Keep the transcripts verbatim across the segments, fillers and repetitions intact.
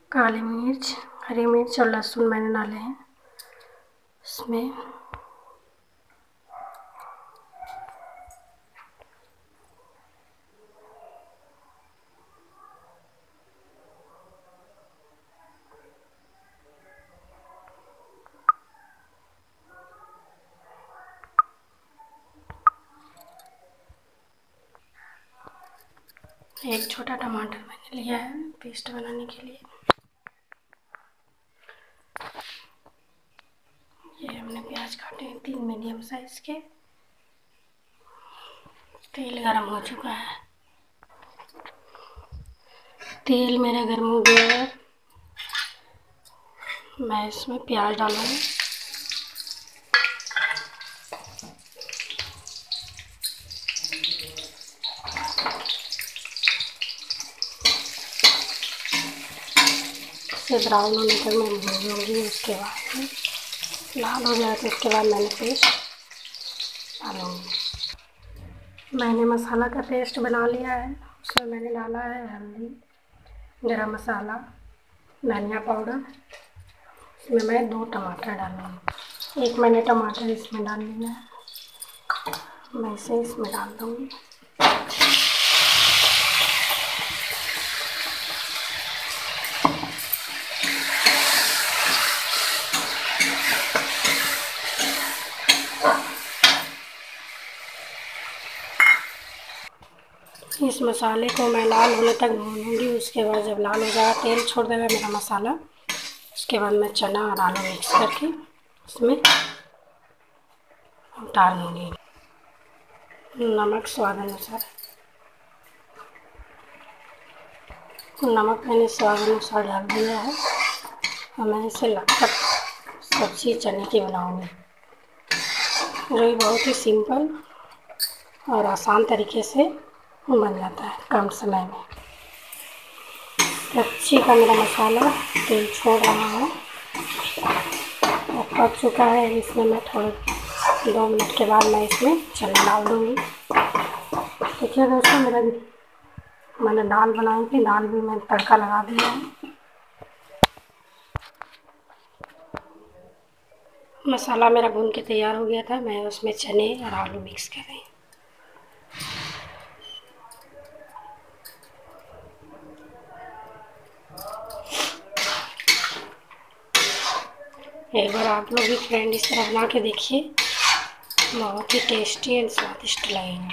काली मिर्च, हरी मिर्च और लहसुन मैंने डाले हैं इसमें। एक छोटा टमाटर मैंने लिया है पेस्ट बनाने के लिए। ये हमने प्याज काटे हैं तीन मीडियम साइज के। तेल गरम हो चुका है, तेल मेरा गर्म हो गया है। मैं इसमें प्याज डालूंगी। इसे ब्राउन होने तक मैं भूनूंगी। उसके बाद लाल हो जाए तो उसके बाद मैंने पेस्ट डालूंगी। मैंने मसाला का पेस्ट बना लिया है। उसमें मैंने डाला है हल्दी, गरम मसाला, धनिया पाउडर। इसमें मैं दो टमाटर डालूंगी। एक मैंने टमाटर इसमें डाल लिया है, मैं इसे इसमें डाल दूँगी। इस मसाले को मैं लाल होने तक भूनूंगी। उसके बाद जब लाल हो जाएगा, तेल छोड़ देगा मेरा मसाला, उसके बाद मैं चना और आलू मिक्स करके इसमें डाल दूँगी। नमक स्वाद अनुसार, नमक मैंने स्वाद अनुसार डाल दिया है। और मैं इसे लगभग सब्ज़ी चने की बनाऊँगी, जो कि बहुत ही सिंपल और आसान तरीके से बन जाता है कम समय में। कच्ची का मेरा मसाला तेल छोड़ रहा है और पक चुका है। इसमें मैं थोड़े दो मिनट के बाद मैं इसमें चना डाल दूँगी। देखिए दोस्तों, मेरा मैंने दाल बनाई थी, दाल भी मैंने तड़का लगा दिया है। मसाला मेरा भून के तैयार हो गया था। मैं उसमें चने और आलू मिक्स कर रही हूँ। एक बार आप लोग भी फ्रेंड इस तरह बना के देखिए, बहुत ही टेस्टी एंड स्वादिष्ट लगेगा।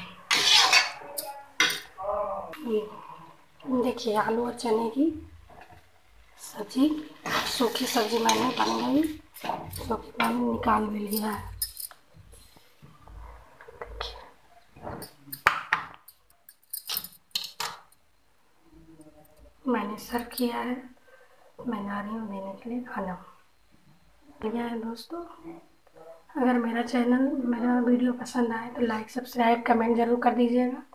देखिए आलू और चने की सब्ज़ी, सूखी सब्ज़ी मैंने बन गई, सूखी मैंने निकाल भी लिया है। मैंने सर्व किया है। मैं जा रही हूँ देने के लिए खाना। बढ़िया है दोस्तों। अगर मेरा चैनल मेरा वीडियो पसंद आए तो लाइक सब्सक्राइब कमेंट ज़रूर कर दीजिएगा।